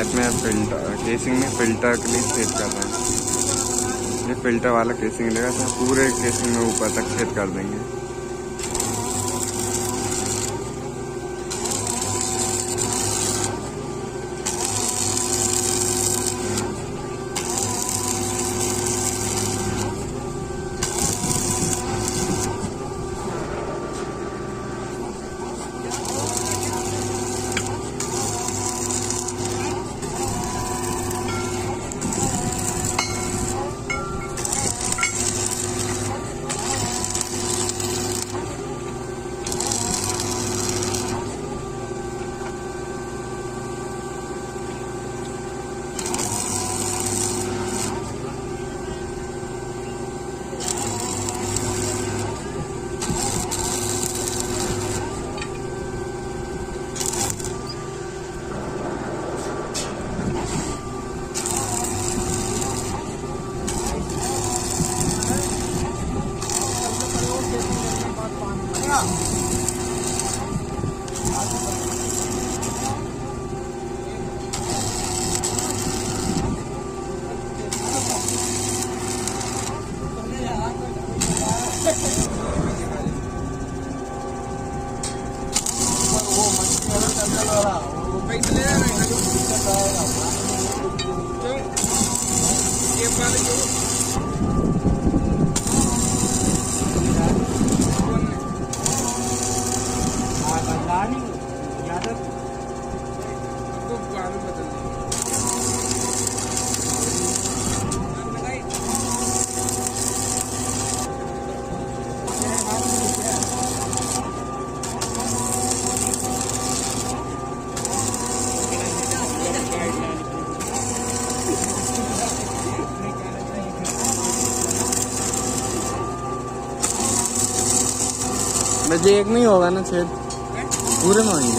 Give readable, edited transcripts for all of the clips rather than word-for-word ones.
Side में filter casing में filter के लिए छेद कर रहे हैं। ये फिल्टर वाला केसिंग लेगा तो पूरे केसिंग में ऊपर तक छेद कर देंगे। बस एक में ही होगा ना छेद, पूरे में होंगे।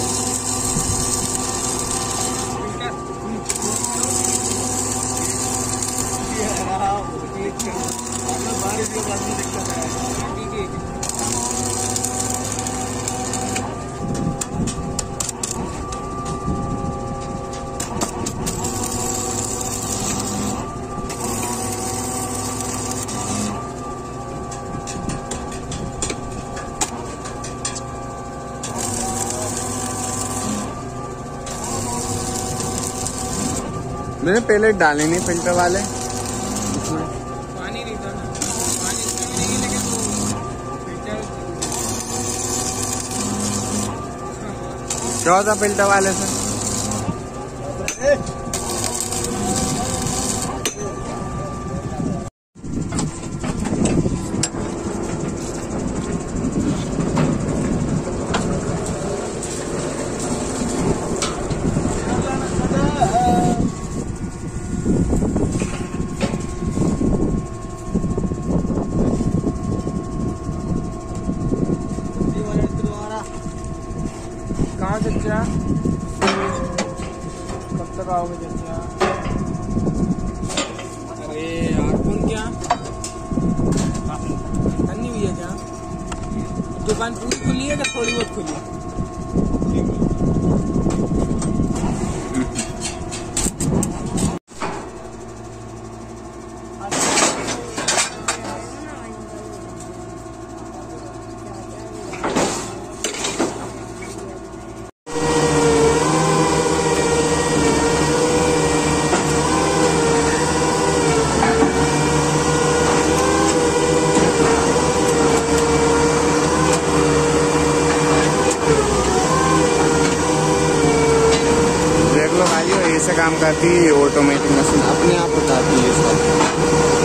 मैंने पहले डाले नहीं फिल्टर वाले, पानी नहीं था ना, पानी इसमें नहीं लगे तो फिल्टर क्या होता फिल्टर वाले से। कहाँ चचा, कब तक आओगे चचा? अरे यार फोन क्या करनी हुई है क्या? दुकान पूरी खुली है क्या थोड़ी बहुत खुली है? ऐसे काम करती है ऑटोमेटिक मशीन, अपने आप उठाती है इसका।